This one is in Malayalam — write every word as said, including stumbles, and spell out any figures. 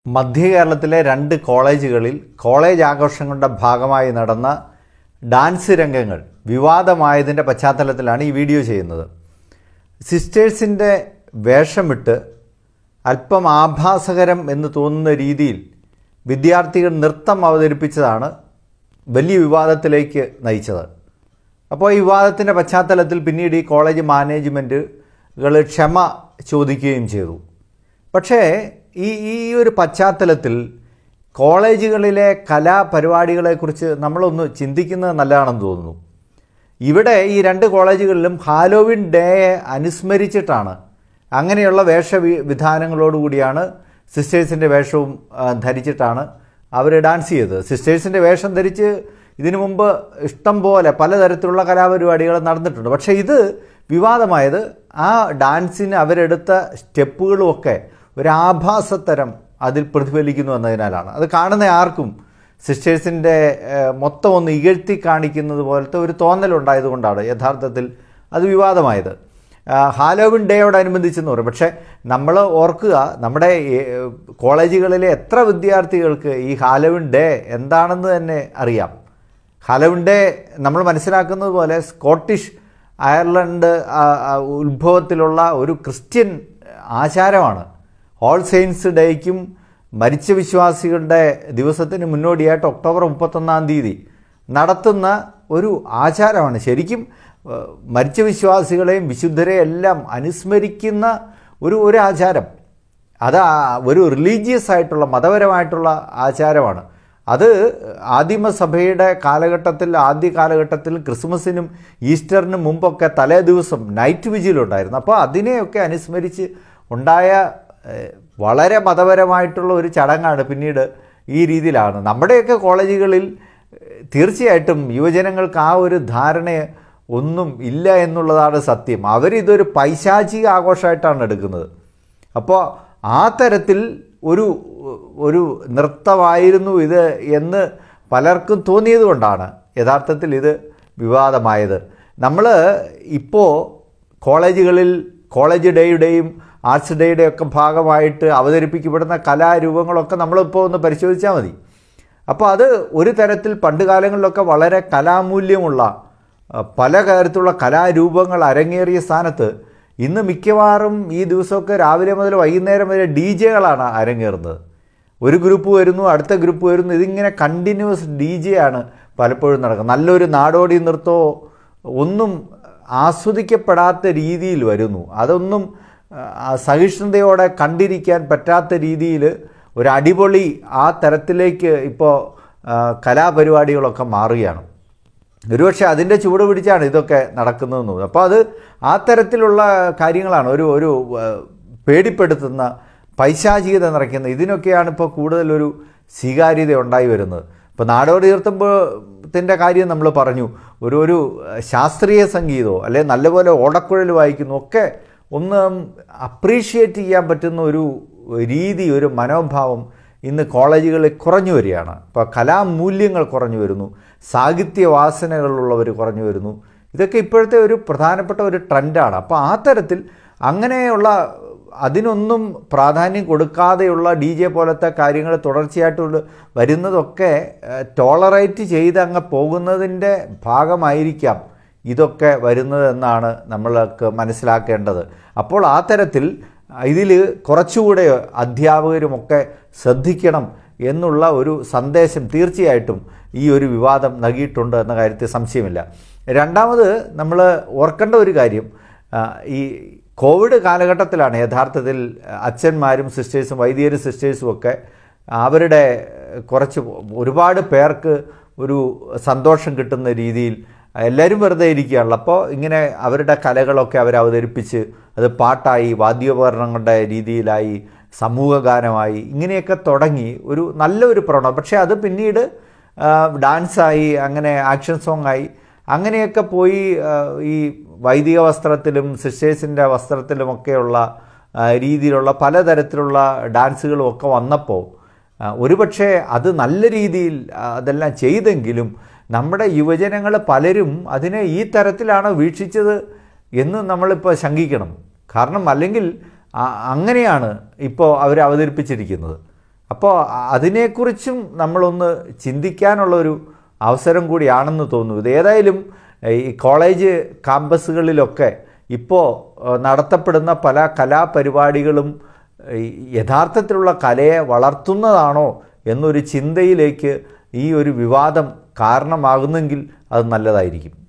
മധ്യകേരളത്തിലെ രണ്ട് കോളേജുകളിൽ കോളേജ് ആഘോഷങ്ങളുടെ ഭാഗമായി നടന്ന ഡാൻസ് രംഗങ്ങൾ വിവാദമായതിൻ്റെ പശ്ചാത്തലത്തിലാണ് ഈ വീഡിയോ ചെയ്യുന്നത്. സിസ്റ്റേഴ്സിൻ്റെ വേഷമിട്ട് അല്പം ആഭാസകരം എന്ന് തോന്നുന്ന രീതിയിൽ വിദ്യാർത്ഥികൾ നൃത്തം അവതരിപ്പിച്ചതാണ് വലിയ വിവാദത്തിലേക്ക് നയിച്ചത്. അപ്പോൾ ഈ വിവാദത്തിൻ്റെ പശ്ചാത്തലത്തിൽ പിന്നീട് ഈ കോളേജ് മാനേജ്മെൻറ്റുകൾ ക്ഷമ ചോദിക്കുകയും ചെയ്തു. പക്ഷേ ഈ ഈ ഒരു പശ്ചാത്തലത്തിൽ കോളേജുകളിലെ കലാപരിപാടികളെക്കുറിച്ച് നമ്മളൊന്ന് ചിന്തിക്കുന്നത് നല്ലതാണെന്ന് തോന്നുന്നു. ഇവിടെ ഈ രണ്ട് കോളേജുകളിലും ഹാലോവിൻ ഡേയെ അനുസ്മരിച്ചിട്ടാണ് അങ്ങനെയുള്ള വേഷവിധാനങ്ങളോടുകൂടിയാണ് സിസ്റ്റേഴ്സിൻ്റെ വേഷവും ധരിച്ചിട്ടാണ് അവർ ഡാൻസ് ചെയ്തത്. സിസ്റ്റേഴ്സിൻ്റെ വേഷം ധരിച്ച് ഇതിനു മുമ്പ് ഇഷ്ടം പോലെ പലതരത്തിലുള്ള കലാപരിപാടികൾ നടന്നിട്ടുണ്ട്. പക്ഷേ ഇത് വിവാദമായത് ആ ഡാൻസിന് അവരെടുത്ത സ്റ്റെപ്പുകളുമൊക്കെ ഒരു ആഭാസത്തരം അതിൽ പ്രതിഫലിക്കുന്നു എന്നതിനാലാണ്. അത് കാണുന്ന ആർക്കും സിസ്റ്റേഴ്സിൻ്റെ മൊത്തം ഒന്ന് ഇകഴ്ത്തി കാണിക്കുന്നത് പോലത്തെ ഒരു തോന്നലുണ്ടായതുകൊണ്ടാണ് യഥാർത്ഥത്തിൽ അത് വിവാദമായത്. ഹാലോവിൻ ഡേയോടനുബന്ധിച്ചെന്ന് പറയും. പക്ഷേ നമ്മൾ ഓർക്കുക, നമ്മുടെ കോളേജുകളിലെ എത്ര വിദ്യാർത്ഥികൾക്ക് ഈ ഹാലോവിൻ ഡേ എന്താണെന്ന് തന്നെ അറിയാം. ഹാലോവിൻ ഡേ നമ്മൾ മനസ്സിലാക്കുന്നത് പോലെ സ്കോട്ടിഷ് അയർലൻഡ് ഉത്ഭവത്തിലുള്ള ഒരു ക്രിസ്ത്യൻ ആചാരമാണ്. ഓൾ സെയിൻസ് ഡേയ്ക്കും മരിച്ച വിശ്വാസികളുടെ ദിവസത്തിന് മുന്നോടിയായിട്ട് ഒക്ടോബർ മുപ്പത്തൊന്നാം തീയതി നടത്തുന്ന ഒരു ആചാരമാണ്. ശരിക്കും മരിച്ച വിശ്വാസികളെയും വിശുദ്ധരെയും എല്ലാം അനുസ്മരിക്കുന്ന ഒരു ഒരു ആചാരം. അത് ഒരു റിലീജിയസ് ആയിട്ടുള്ള മതപരമായിട്ടുള്ള ആചാരമാണ്. അത് ആദിമസഭയുടെ കാലഘട്ടത്തിൽ ആദ്യ കാലഘട്ടത്തിൽ ക്രിസ്മസിനും ഈസ്റ്ററിനും മുമ്പൊക്കെ തലേ ദിവസം നൈറ്റ് വിജിലുണ്ടായിരുന്നു. അപ്പോൾ അതിനെയൊക്കെ അനുസ്മരിച്ച് ഉണ്ടായ വളരെ മതപരമായിട്ടുള്ള ഒരു ചടങ്ങാണ് പിന്നീട് ഈ രീതിയിലാണ്. നമ്മുടെയൊക്കെ കോളേജുകളിൽ തീർച്ചയായിട്ടും യുവജനങ്ങൾക്ക് ആ ഒരു ധാരണ ഒന്നും ഇല്ല എന്നുള്ളതാണ് സത്യം. അവരിതൊരു പൈശാചിക ആഘോഷമായിട്ടാണ് എടുക്കുന്നത്. അപ്പോൾ ആ തരത്തിൽ ഒരു ഒരു നൃത്തമായിരുന്നു ഇത് എന്ന് പലർക്കും തോന്നിയത് കൊണ്ടാണ് യഥാർത്ഥത്തിൽ ഇത് വിവാദമായത്. നമ്മൾ ഇപ്പോൾ കോളേജുകളിൽ കോളേജ് ഡേയുടെയും ആർട്സ് ഡേയുടെയും ഒക്കെ ഭാഗമായിട്ട് അവതരിപ്പിക്കപ്പെടുന്ന കലാരൂപങ്ങളൊക്കെ നമ്മളിപ്പോൾ ഒന്ന് പരിശോധിച്ചാൽ മതി. അപ്പോൾ അത് ഒരു തരത്തിൽ പണ്ട് കാലങ്ങളിലൊക്കെ വളരെ കലാമൂല്യമുള്ള പല തരത്തിലുള്ള കലാരൂപങ്ങൾ അരങ്ങേറിയ സ്ഥാനത്ത് ഇന്ന് മിക്കവാറും ഈ ദിവസമൊക്കെ രാവിലെ മുതൽ വൈകുന്നേരം വരെ ഡി ജെകളാണ് അരങ്ങേറുന്നത്. ഒരു ഗ്രൂപ്പ് വരുന്നു, അടുത്ത ഗ്രൂപ്പ് വരുന്നു, ഇതിങ്ങനെ കണ്ടിന്യൂസ് ഡി ജെ ആണ് പലപ്പോഴും നടക്കുന്നത്. നല്ലൊരു നാടോടി നൃത്തമോ ഒന്നും ആസ്വദിക്കപ്പെടാത്ത രീതിയിൽ വരുന്നു. അതൊന്നും സഹിഷ്ണുതയോടെ കണ്ടിരിക്കാൻ പറ്റാത്ത രീതിയിൽ ഒരു അടിപൊളി ആ തരത്തിലേക്ക് ഇപ്പോൾ കലാപരിപാടികളൊക്കെ മാറുകയാണ്. ഒരുപക്ഷെ അതിൻ്റെ ചുവട് പിടിച്ചാണ് ഇതൊക്കെ നടക്കുന്നതെന്ന് തോന്നുന്നു. അപ്പോൾ അത് ആ തരത്തിലുള്ള കാര്യങ്ങളാണ് ഒരു ഒരു പേടിപ്പെടുത്തുന്ന പൈശാചികത നിറയ്ക്കുന്ന ഇതിനൊക്കെയാണ് ഇപ്പോൾ കൂടുതലൊരു സ്വീകാര്യത ഉണ്ടായി വരുന്നത്. ഇപ്പോൾ നാടോടി നൃത്തത്തിൻ്റെ കാര്യം നമ്മൾ പറഞ്ഞു. ഒരു ഒരു ശാസ്ത്രീയ സംഗീതമോ അല്ലെങ്കിൽ നല്ലപോലെ ഓടക്കുഴൽ വായിക്കുന്നു ഒക്കെ ഒന്ന് അപ്രീഷിയേറ്റ് ചെയ്യാൻ പറ്റുന്ന ഒരു രീതി, ഒരു മനോഭാവം ഇന്ന് കോളേജുകളിൽ കുറഞ്ഞു വരികയാണ്. ഇപ്പോൾ കലാമൂല്യങ്ങൾ കുറഞ്ഞു വരുന്നു, സാഹിത്യ വാസനകളുള്ളവർ കുറഞ്ഞു വരുന്നു. ഇതൊക്കെ ഇപ്പോഴത്തെ ഒരു പ്രധാനപ്പെട്ട ഒരു ട്രെൻഡാണ്. അപ്പോൾ ആ തരത്തിൽ അങ്ങനെയുള്ള അതിനൊന്നും പ്രാധാന്യം കൊടുക്കാതെയുള്ള ഡി ജെ പോലത്തെ കാര്യങ്ങൾ തുടർച്ചയായിട്ട് വരുന്നതൊക്കെ ടോളറേറ്റ് ചെയ്ത് അങ്ങ് പോകുന്നതിൻ്റെ ഭാഗമായിരിക്കാം ഇതൊക്കെ വരുന്നതെന്നാണ് നമ്മൾക്ക് മനസ്സിലാക്കേണ്ടത്. അപ്പോൾ ആ തരത്തിൽ ഇതിൽ കുറച്ചുകൂടെ അധ്യാപകരുമൊക്കെ ശ്രദ്ധിക്കണം എന്നുള്ള ഒരു സന്ദേശം തീർച്ചയായിട്ടും ഈ ഒരു വിവാദം നൽകിയിട്ടുണ്ട് എന്ന കാര്യത്തിൽ സംശയമില്ല. രണ്ടാമത് നമ്മൾ ഓർക്കേണ്ട ഒരു കാര്യം, ഈ കോവിഡ് കാലഘട്ടത്തിലാണ് യഥാർത്ഥത്തിൽ അച്ഛന്മാരും സിസ്റ്റേഴ്സും വൈദികരും സിസ്റ്റേഴ്സും ഒക്കെ അവരുടെ കുറച്ച് ഒരുപാട് പേർക്ക് ഒരു സന്തോഷം കിട്ടുന്ന രീതിയിൽ എല്ലാവരും വെറുതെ ഇരിക്കുകയാണല്ലോ. അപ്പോൾ ഇങ്ങനെ അവരുടെ കലകളൊക്കെ അവർ അവതരിപ്പിച്ച് അത് പാട്ടായി, വാദ്യോപകരണങ്ങളുടെ രീതിയിലായി, സമൂഹഗാനമായി, ഇങ്ങനെയൊക്കെ തുടങ്ങി ഒരു നല്ലൊരു പ്രവണത. പക്ഷേ അത് പിന്നീട് ഡാൻസായി, അങ്ങനെ ആക്ഷൻ സോങ്ങായി, അങ്ങനെയൊക്കെ പോയി ഈ വൈദിക വസ്ത്രത്തിലും സിസ്റ്റേഴ്സിൻ്റെ വസ്ത്രത്തിലുമൊക്കെയുള്ള രീതിയിലുള്ള പലതരത്തിലുള്ള ഡാൻസുകളും ഒക്കെ വന്നപ്പോൾ ഒരുപക്ഷെ അത് നല്ല രീതിയിൽ അതെല്ലാം ചെയ്തെങ്കിലും നമ്മുടെ യുവജനങ്ങൾ പലരും അതിനെ ഈ തരത്തിലാണ് വീക്ഷിച്ചത് എന്ന് നമ്മളിപ്പോൾ ശങ്കിക്കണം. കാരണം അല്ലെങ്കിൽ അങ്ങനെയാണ് ഇപ്പോൾ അവർ അവതരിപ്പിച്ചിരിക്കുന്നത്. അപ്പോൾ അതിനെക്കുറിച്ചും നമ്മളൊന്ന് ചിന്തിക്കാനുള്ളൊരു അവസരം കൂടിയാണെന്ന് തോന്നുന്നു. ഇത് ഏതായാലും ഈ കോളേജ് ക്യാമ്പസുകളിലൊക്കെ ഇപ്പോൾ നടത്തപ്പെടുന്ന പല കലാപരിപാടികളും യഥാർത്ഥത്തിലുള്ള കലയെ വളർത്തുന്നതാണോ എന്നൊരു ചിന്തയിലേക്ക് ഈ ഒരു വിവാദം കാരണമാകുന്നെങ്കിൽ അത് നല്ലതായിരിക്കും.